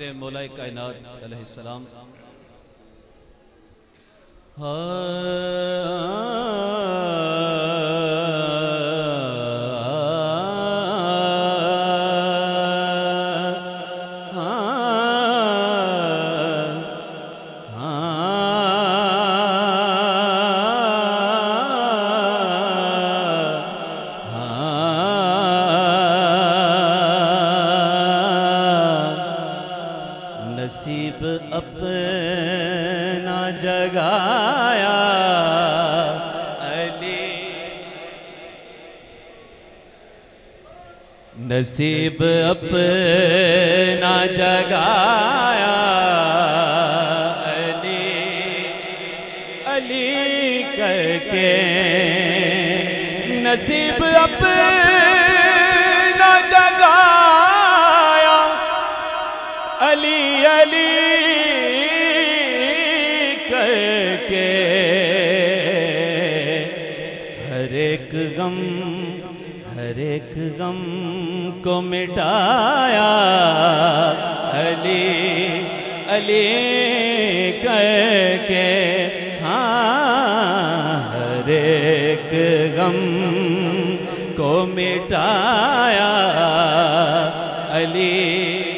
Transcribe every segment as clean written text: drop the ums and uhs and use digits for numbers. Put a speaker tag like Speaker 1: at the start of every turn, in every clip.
Speaker 1: مولا کائنات علیہ السلام نصیب اپنا جگایا علی، نصیب اپنا جگایا علی، علی کر کے نصیب اپنا جگایا علی، علی کر کے ہر ایک غم کو مٹایا علی، علی کر کے ہاں ہر ایک غم کو مٹایا علی،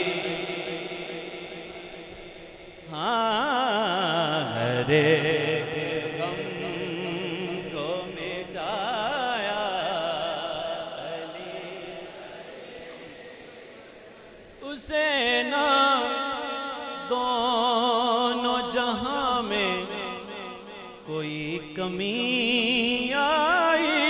Speaker 1: ہر ایک غم کو مٹایا علی، اسے نہ دونوں جہاں میں کوئی کمی آئی،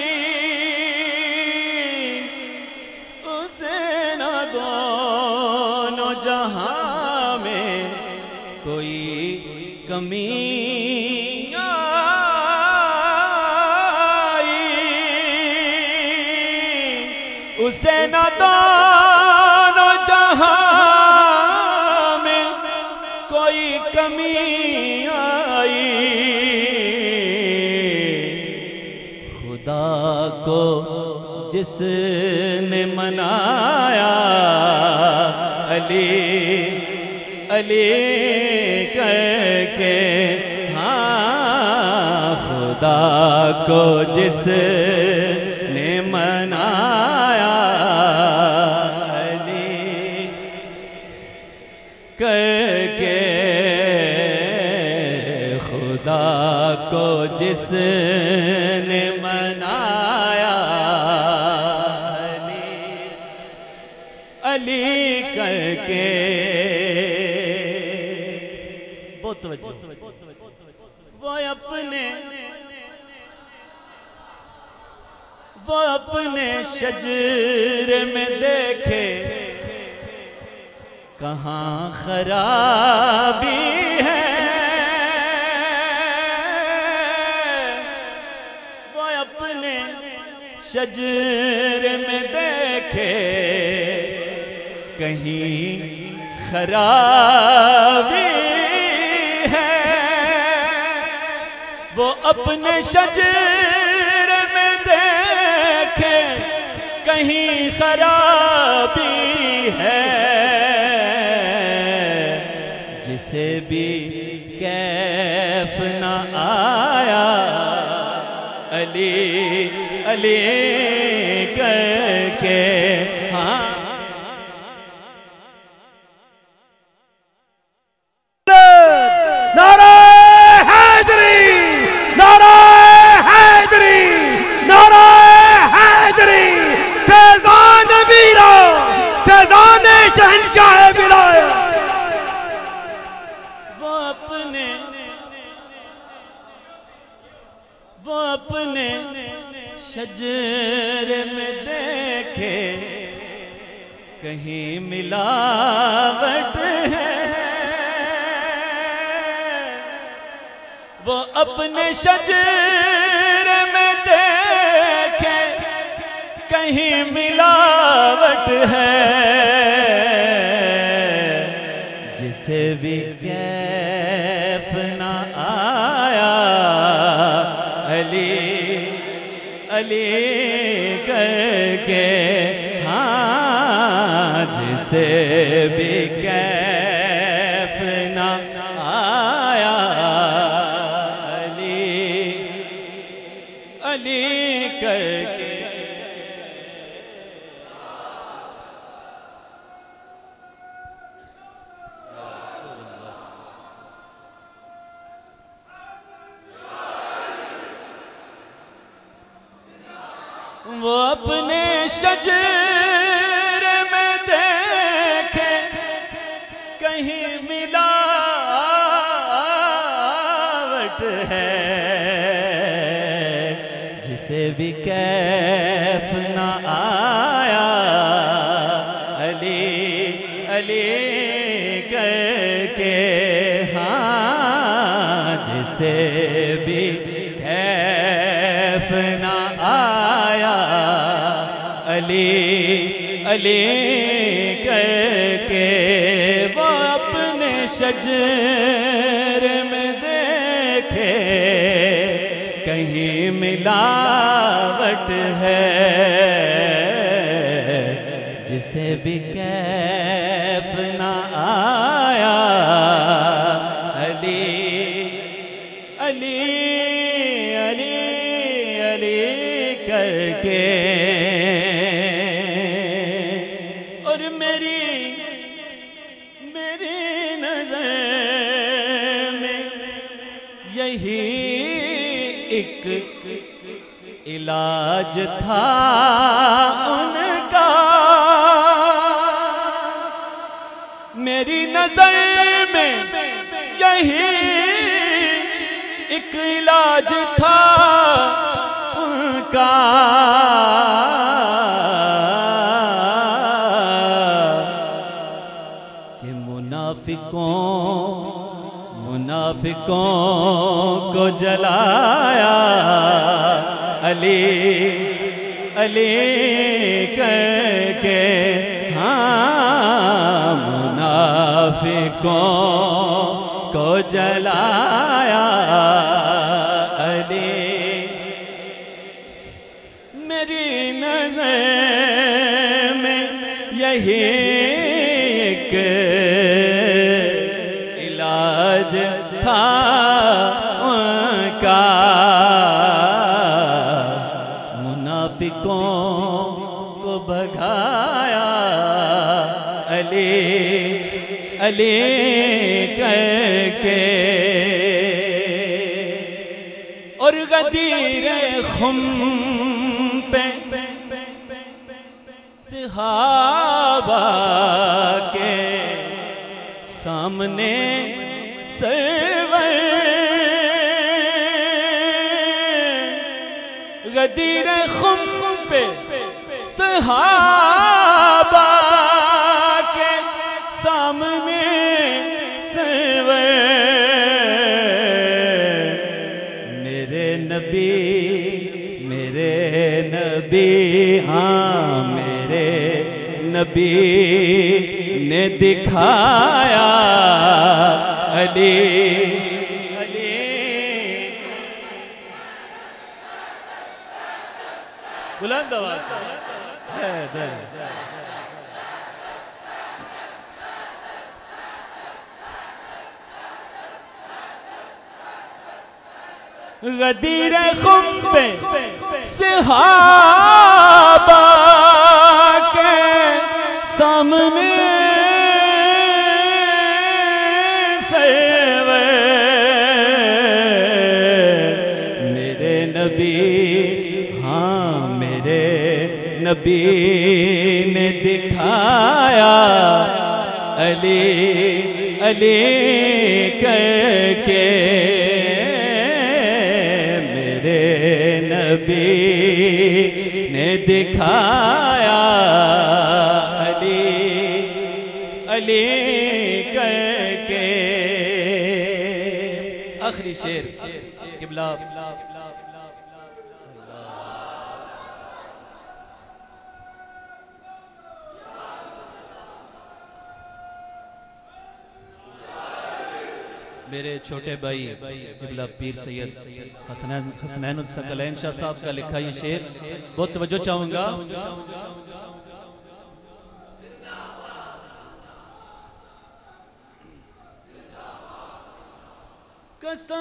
Speaker 1: اسے نہ دونوں جہاں میں کوئی کمی آئی، اسے نہ دونوں جہاں میں کوئی کمی آئی، خدا کو جس نے منایا علی، علی کر کے ہاں خدا کو جس نے منایا علی کر کے، خدا کو جس نے منایا علی، علی کر کے وہ اپنے شجر میں دیکھے کہاں خرابی ہے، وہ اپنے شجر میں دیکھے کہیں خرابی ہے، وہ اپنے شجر میں دیکھے کہیں خرابی ہے، جسے بھی کیف نہ آیا علی، علی کر کے ہاں وہ اپنے شجر میں دیکھے کہیں ملاوٹ ہے، وہ اپنے شجر میں دیکھے کہیں ملاوٹ ہے، جسے بھی کیف نہ آیا علی، علی کر کے ہاں جسے بھی کیف اپنے شجر میں دیکھے کہیں ملاوٹ ہے، جسے بھی کیف نہ آیا علی علی کر کے، ہاں جسے بھی کیف نہ آیا علی علی کر کے، وہ اپنے شجر میں دیکھے کہیں ملاوٹ ہے، جسے بھی کیف نہ آیا علی علی علی علی کر کے۔ اور میری نظر میں یہی ایک علاج تھا ان کا، میری نظر میں یہی ایک علاج تھا ان کا، کہ منافقوں کو جلایا علی علی کر کے، ہاں منافقوں کو جلایا علی۔ میری نظر میں یہی ایک علاج تھا ان کا، منافقوں کو بھگایا علی علی کر کے۔ اور غدیر خم پہ صحابہ کے سامنے سرور، غدیر خم پہ صحابہ کے سامنے سرور، میرے نبی ہاں میرے نبی نے دکھایا علی علی۔ بلند آواز حیدر، غدیر خم پہ صحابہ کے سامنے سرور، میرے نبی ہاں میرے نبی نے دکھایا علی علی کر کے، نبی نے دکھایا علی علی کر کے۔ آخری شعر قبلہ، میرے چھوٹے بھائی قبلہ پیر سید حسنین الثقلین شاہ صاحب کا لکھا یہ شعر بہت توجہ چاہوں گا۔ قسم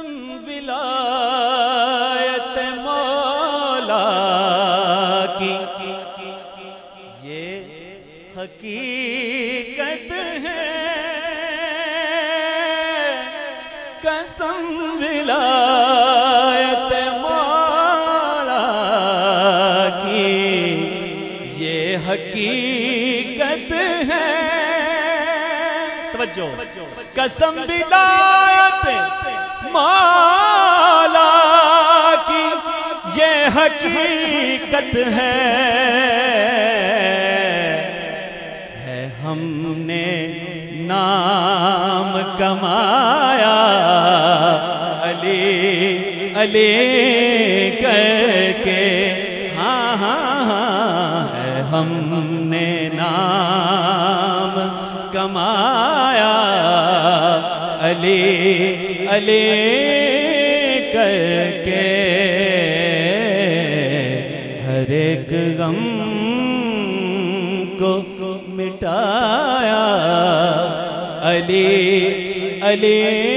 Speaker 1: ولایت مولا کی یہ حقیقت ہے، قسم ولایت مولا کی یہ حقیقت ہے، توجہ، قسم ولایت مولا کی یہ حقیقت ہے، ہم نے نام کمایا علی علی کر کے، ہاں ہاں ہاں، ہم نے نام کمایا علی علی کر کے، ہر ایک غم کو مٹایا علی علی